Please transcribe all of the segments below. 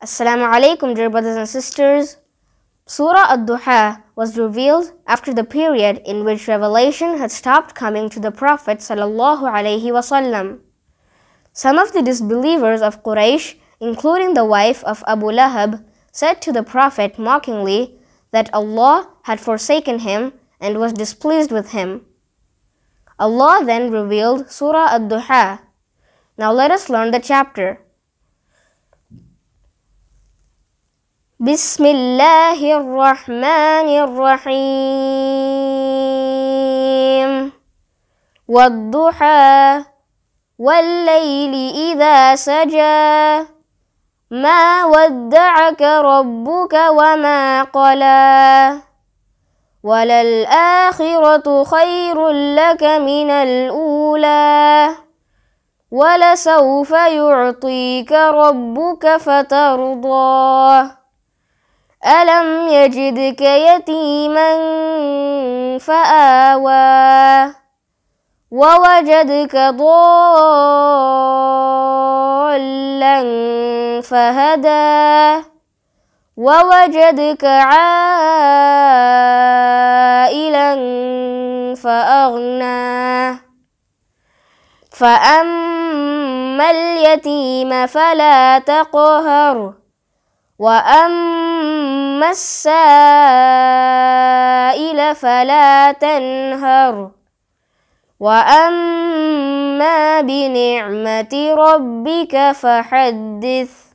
Assalamu alaikum, dear brothers and sisters. Surah Ad-Duha was revealed after the period in which revelation had stopped coming to the Prophet sallallahu alaihi wasallam. Some of the disbelievers of Quraysh, including the wife of Abu Lahab, said to the Prophet mockingly that Allah had forsaken him and was displeased with him. Allah then revealed Surah Ad-Duha. Now let us learn the chapter. Bismillahir Rahmanir Rahim. Wad-duha wal-layli idha saja. Ma wadda'aka rabbuka wa ma qala. وَلَلْآخِرَةُ خَيْرٌ لَكَ مِنَ الْأُولَى وَلَسَوْفَ يُعْطِيكَ رَبُّكَ فَتَرْضَى أَلَمْ يَجِدْكَ يَتِيمًا فَآوَى وَوَجَدْكَ ضَالًّا فَهَدَى وَوَجَدْكَ عَائِلًا فَأَغْنَى فَأَمَّا الْيَتِيمَ فَلَا تَقْهَرْ وَأَمَّا السَّائِلَ فَلَا تَنْهَرْ وَأَمَّا بِنِعْمَةِ رَبِّكَ فَحَدِّثْ.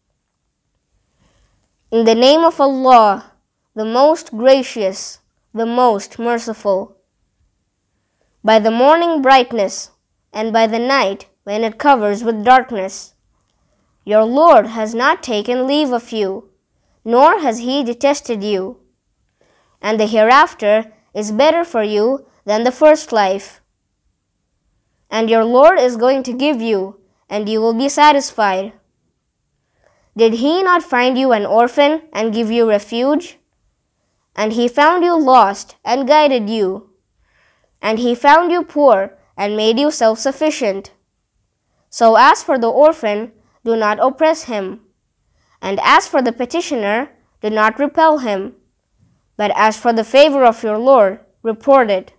In the name of Allah, the most gracious, the most merciful. By the morning brightness, and by the night when it covers with darkness. Your Lord has not taken leave of you, nor has He detested you. And the hereafter is better for you than the first life. And your Lord is going to give you, and you will be satisfied. Did He not find you an orphan and give you refuge? And He found you lost and guided you. And He found you poor and made you self-sufficient. So as for the orphan, do not oppress him. And as for the petitioner, do not repel him. But as for the favor of your Lord, report it.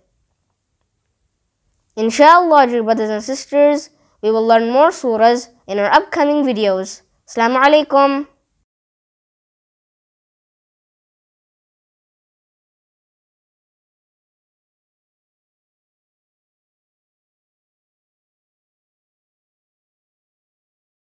Inshallah, dear brothers and sisters, we will learn more surahs in our upcoming videos. Assalamu alaikum.